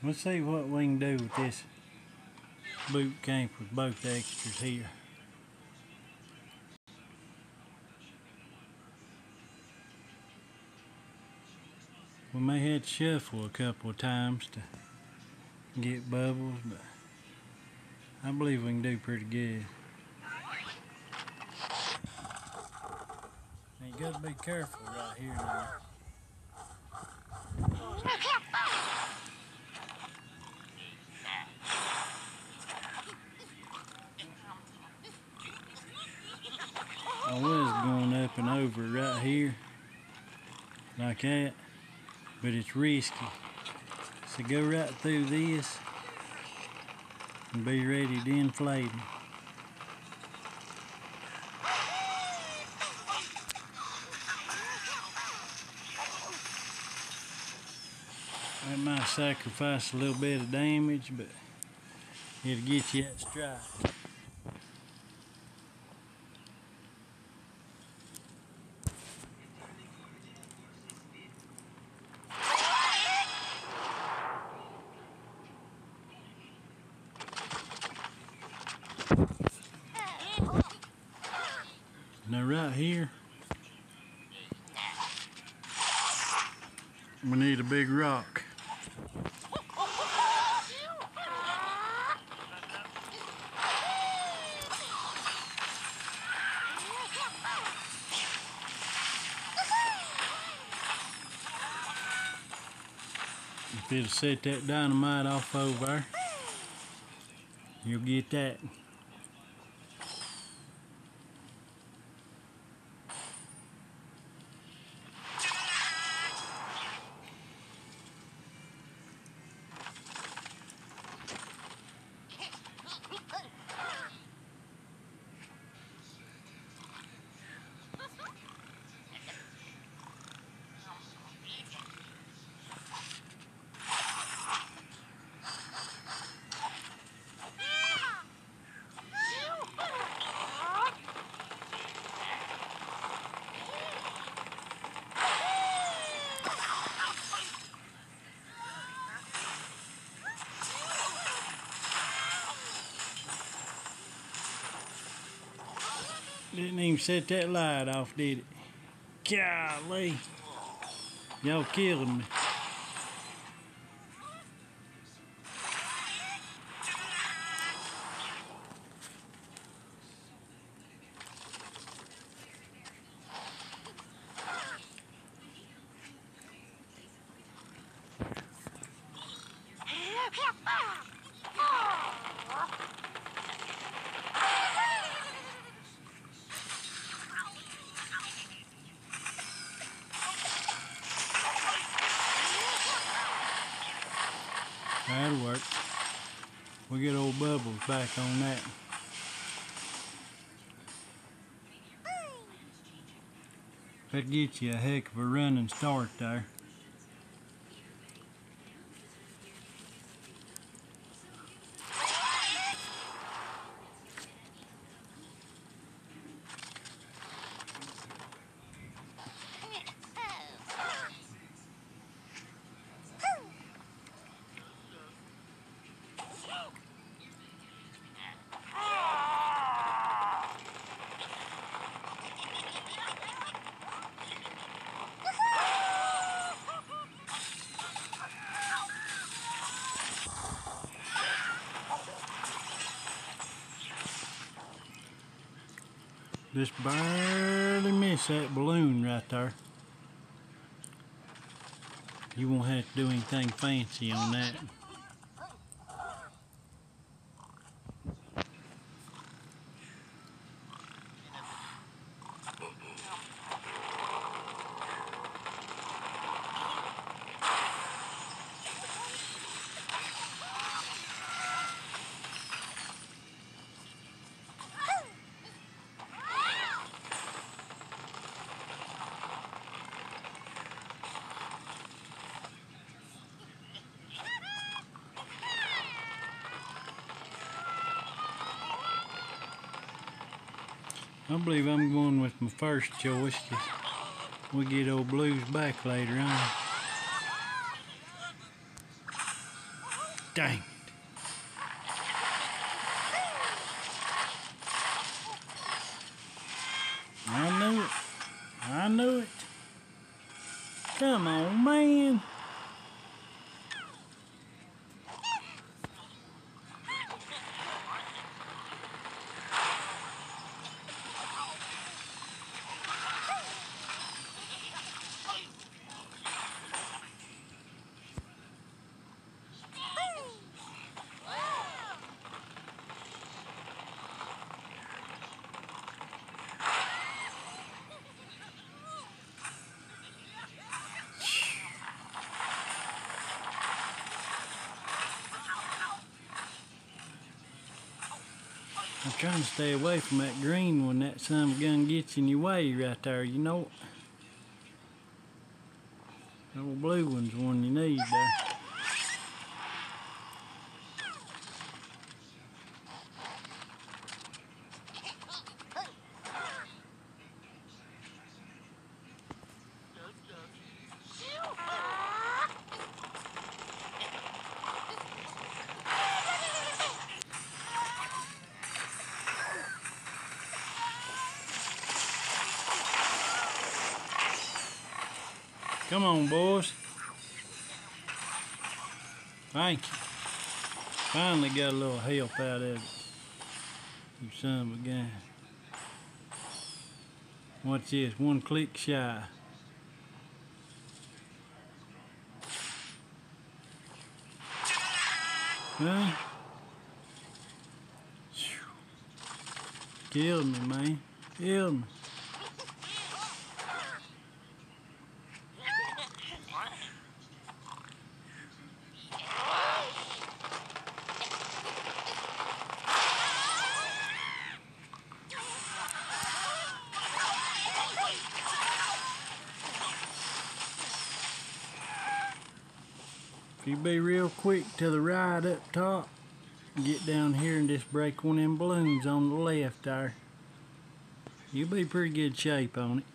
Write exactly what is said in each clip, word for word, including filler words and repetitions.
Let's see what we can do with this boot camp with both extras here. We may have to shuffle a couple of times to get bubbles, but I believe we can do pretty good. Now you gotta be careful right here now. I was going up and over right here, like that, but it's risky. So go right through this and be ready to inflate them. That might sacrifice a little bit of damage, but it'll get you that strike. Now right here, we need a big rock. If it'll set that dynamite off over there, you'll get that. Didn't even set that light off, did it? Golly. Y'all killed me. That'll work. We'll get old Bubbles back on that. That gets you a heck of a running start there. Just barely miss that balloon right there. You won't have to do anything fancy on that. I believe I'm going with my first choice, 'cause we get old Blues back later on. Dang it. I knew it. I knew it. Come on, man. I'm trying to stay away from that green one. That son of a gun gets in your way right there, you know it. That old blue one's the one you need there. Come on, boys. Thank you. Finally got a little help out of it. You son of a gun. What's this? One click shy. Huh? Killed me, man. Killed me. If you be real quick to the right up top, get down here and just break one of them balloons on the left there. You'll be pretty good shape on it.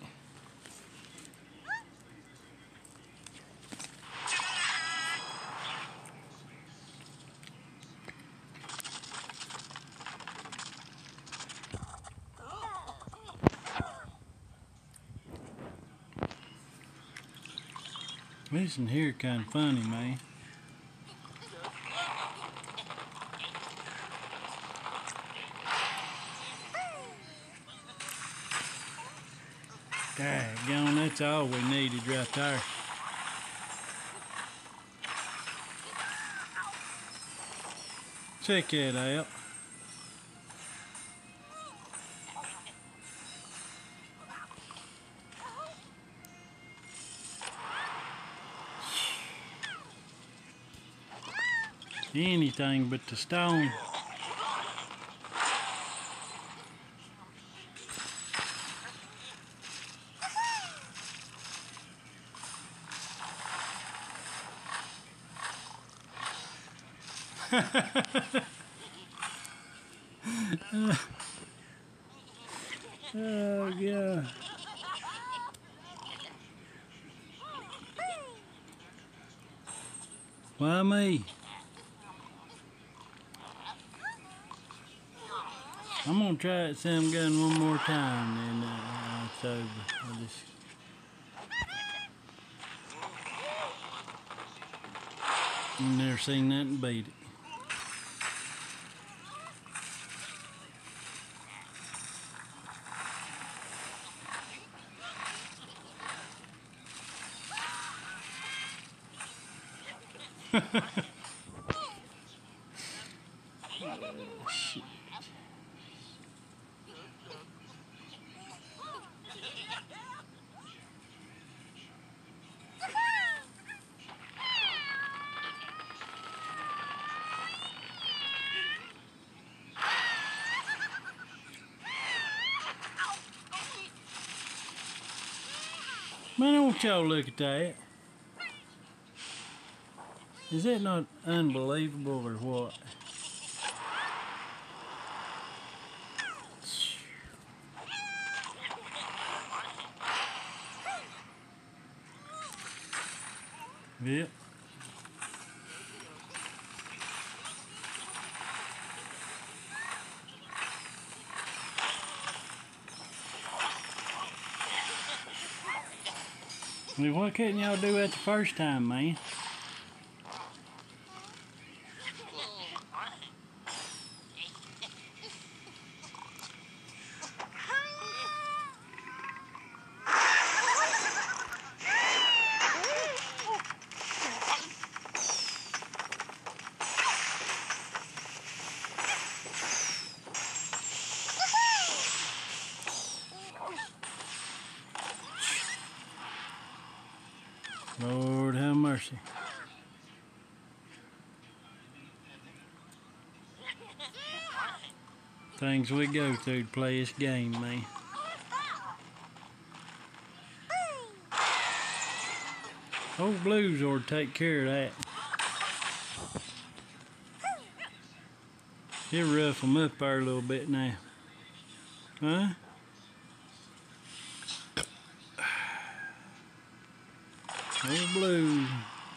This in here kind of funny, man. Daggone, that's all we needed right there. Check that out. Anything but the stone. Oh, God. Why me? I'm gonna try that same gun one more time, and uh, it's over. I'll just... I've never seen nothing beat it. Oh, shit. Man, don't y'all look at that. Is that not unbelievable or what? Yep. Well, why couldn't y'all do that the first time, man? Lord have mercy. Things we go through to play this game, man. Old Blues ought to take care of that. He'll rough them up there a little bit now. Huh? Old Blue.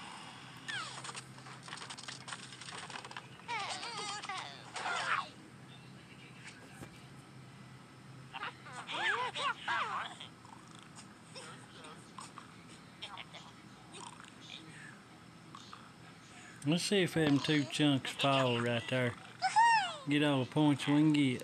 Let's see if them two chunks fall right there. Get all the points we can get.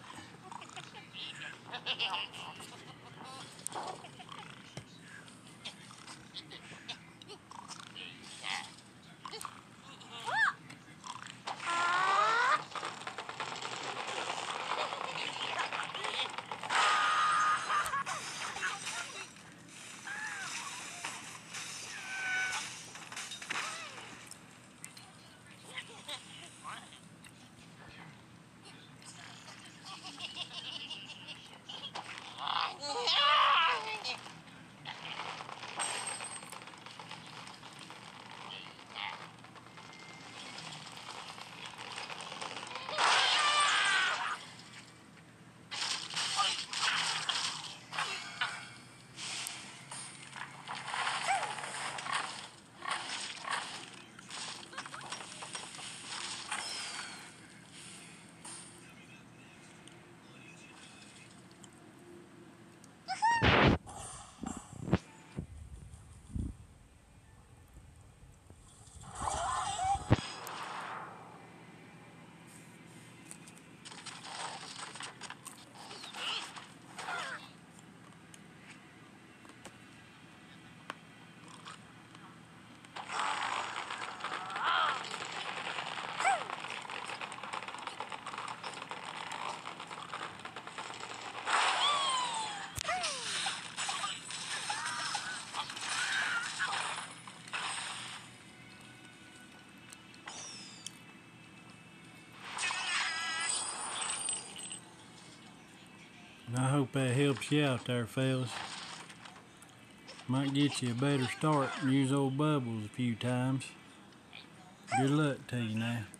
I hope that helps you out there, fellas. Might get you a better start and use old Bubbles a few times. Good luck to you now.